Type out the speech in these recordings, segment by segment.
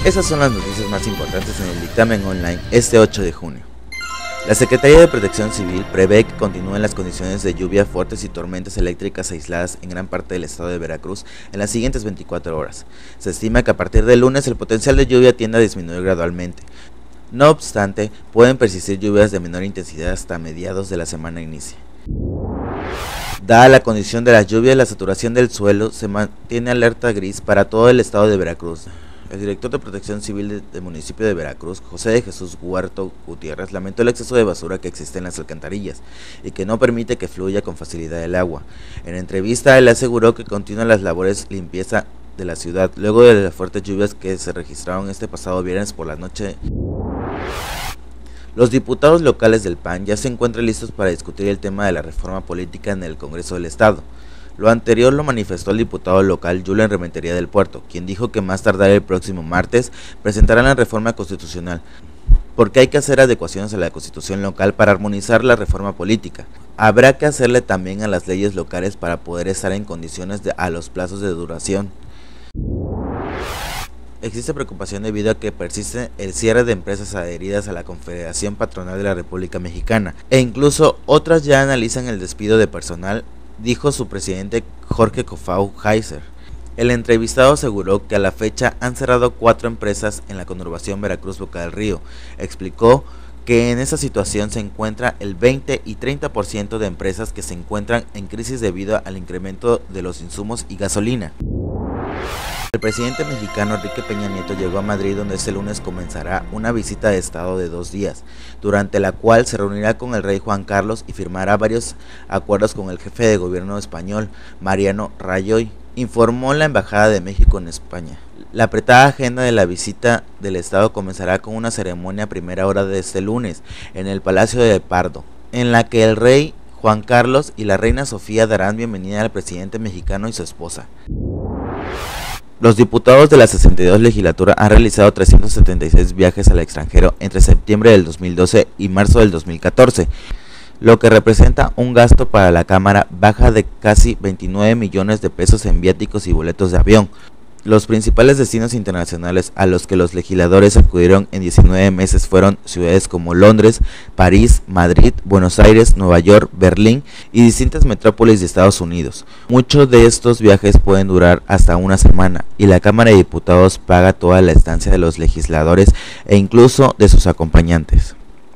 Esas son las noticias más importantes en el dictamen online este 8 de junio. La Secretaría de Protección Civil prevé que continúen las condiciones de lluvia fuertes y tormentas eléctricas aisladas en gran parte del estado de Veracruz en las siguientes 24 horas. Se estima que a partir del lunes el potencial de lluvia tiende a disminuir gradualmente. No obstante, pueden persistir lluvias de menor intensidad hasta mediados de la semana inicia. Dada la condición de las lluvias, la saturación del suelo se mantiene alerta gris para todo el estado de Veracruz. El director de Protección Civil del municipio de Veracruz, José de Jesús Huerto Gutiérrez, lamentó el exceso de basura que existe en las alcantarillas y que no permite que fluya con facilidad el agua. En entrevista, él aseguró que continúan las labores de limpieza de la ciudad luego de las fuertes lluvias que se registraron este pasado viernes por la noche. Los diputados locales del PAN ya se encuentran listos para discutir el tema de la reforma política en el Congreso del Estado. Lo anterior lo manifestó el diputado local Julen Rementería del Puerto, quien dijo que más tardar el próximo martes presentarán la reforma constitucional, porque hay que hacer adecuaciones a la constitución local para armonizar la reforma política. Habrá que hacerle también a las leyes locales para poder estar en condiciones a los plazos de duración. Existe preocupación debido a que persiste el cierre de empresas adheridas a la Confederación Patronal de la República Mexicana, e incluso otras ya analizan el despido de personal, dijo su presidente Jorge Cofau Heiser. El entrevistado aseguró que a la fecha han cerrado 4 empresas en la conurbación Veracruz-Boca del Río. Explicó que en esa situación se encuentra el 20 y 30% de empresas que se encuentran en crisis debido al incremento de los insumos y gasolina. El presidente mexicano Enrique Peña Nieto llegó a Madrid, donde este lunes comenzará una visita de estado de 2 días, durante la cual se reunirá con el rey Juan Carlos y firmará varios acuerdos con el jefe de gobierno español, Mariano Rajoy, informó la Embajada de México en España. La apretada agenda de la visita del estado comenzará con una ceremonia a primera hora de este lunes en el Palacio de Pardo, en la que el rey Juan Carlos y la reina Sofía darán bienvenida al presidente mexicano y su esposa. Los diputados de la 62 legislatura han realizado 376 viajes al extranjero entre septiembre del 2012 y marzo del 2014, lo que representa un gasto para la Cámara baja de casi 29 millones de pesos en viáticos y boletos de avión. Los principales destinos internacionales a los que los legisladores acudieron en 19 meses fueron ciudades como Londres, París, Madrid, Buenos Aires, Nueva York, Berlín y distintas metrópolis de Estados Unidos. Muchos de estos viajes pueden durar hasta una semana y la Cámara de Diputados paga toda la estancia de los legisladores e incluso de sus acompañantes.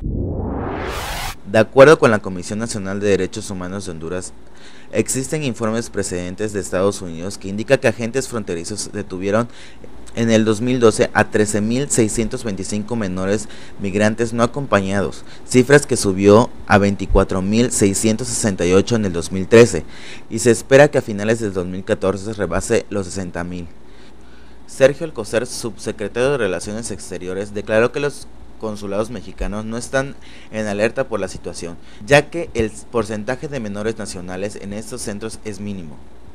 De acuerdo con la Comisión Nacional de Derechos Humanos de Honduras, existen informes precedentes de Estados Unidos que indican que agentes fronterizos detuvieron en el 2012 a 13.625 menores migrantes no acompañados, cifras que subió a 24.668 en el 2013 y se espera que a finales del 2014 rebase los 60.000. Sergio Alcocer, subsecretario de Relaciones Exteriores, declaró que los consulados mexicanos no están en alerta por la situación, ya que el porcentaje de menores nacionales en estos centros es mínimo.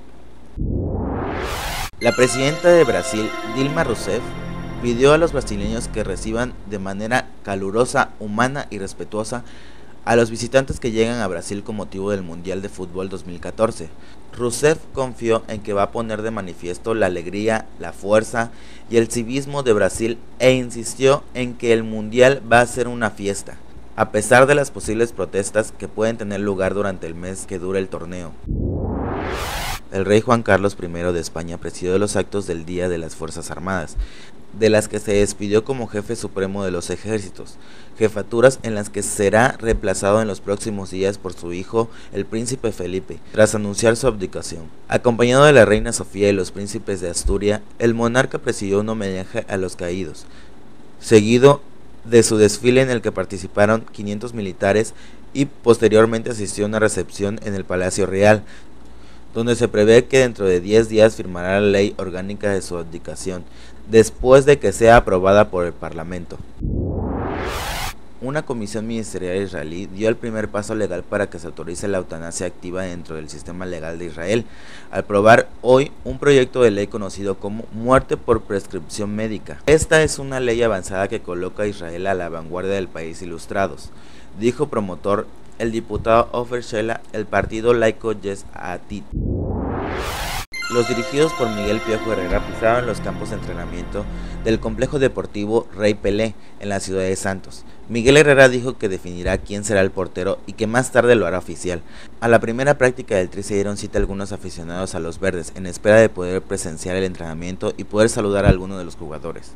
La presidenta de Brasil, Dilma Rousseff, pidió a los brasileños que reciban de manera calurosa, humana y respetuosa a los visitantes que llegan a Brasil con motivo del Mundial de Fútbol 2014. Rousseff confió en que va a poner de manifiesto la alegría, la fuerza y el civismo de Brasil e insistió en que el Mundial va a ser una fiesta, a pesar de las posibles protestas que pueden tener lugar durante el mes que dura el torneo. El rey Juan Carlos I de España presidió los actos del Día de las Fuerzas Armadas, de las que se despidió como jefe supremo de los ejércitos, jefaturas en las que será reemplazado en los próximos días por su hijo, el príncipe Felipe, tras anunciar su abdicación. Acompañado de la reina Sofía y los príncipes de Asturias, el monarca presidió un homenaje a los caídos, seguido de su desfile en el que participaron 500 militares y posteriormente asistió a una recepción en el Palacio Real, donde se prevé que dentro de 10 días firmará la ley orgánica de su abdicación, después de que sea aprobada por el Parlamento. Una comisión ministerial israelí dio el primer paso legal para que se autorice la eutanasia activa dentro del sistema legal de Israel, al aprobar hoy un proyecto de ley conocido como muerte por prescripción médica. Esta es una ley avanzada que coloca a Israel a la vanguardia del país ilustrados, dijo promotor el diputado Ofer Shela, el partido laico Yesh Atid. Los dirigidos por Miguel Piojo Herrera pisaron los campos de entrenamiento del complejo deportivo Rey Pelé en la ciudad de Santos. Miguel Herrera dijo que definirá quién será el portero y que más tarde lo hará oficial. A la primera práctica del Tri se dieron cita algunos aficionados a los verdes en espera de poder presenciar el entrenamiento y poder saludar a alguno de los jugadores.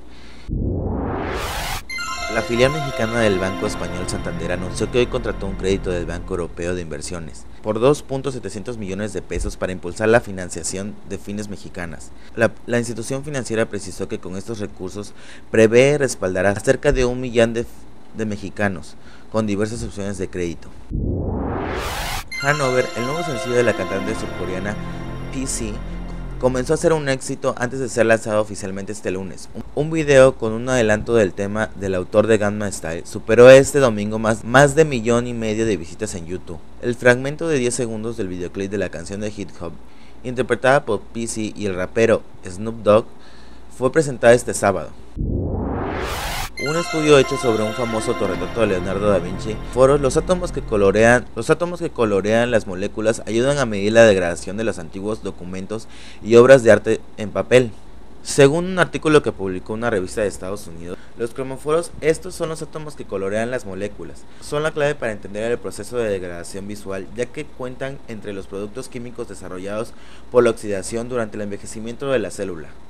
La filial mexicana del Banco Español Santander anunció que hoy contrató un crédito del Banco Europeo de Inversiones por 2.700 millones de pesos para impulsar la financiación de fines mexicanas. La institución financiera precisó que con estos recursos prevé respaldar a cerca de 1 millón de mexicanos con diversas opciones de crédito. Hanover, el nuevo sencillo de la cantante surcoreana PC, comenzó a ser un éxito antes de ser lanzado oficialmente este lunes. Un video con un adelanto del tema del autor de Gangnam Style superó este domingo más de 1,5 millones de visitas en YouTube. El fragmento de 10 segundos del videoclip de la canción de Hip Hop, interpretada por PC y el rapero Snoop Dogg, fue presentada este sábado. Un estudio hecho sobre un famoso autorretrato de Leonardo da Vinci, los átomos que colorean las moléculas ayudan a medir la degradación de los antiguos documentos y obras de arte en papel. Según un artículo que publicó una revista de Estados Unidos, los cromoforos, estos son los átomos que colorean las moléculas, son la clave para entender el proceso de degradación visual, ya que cuentan entre los productos químicos desarrollados por la oxidación durante el envejecimiento de la célula.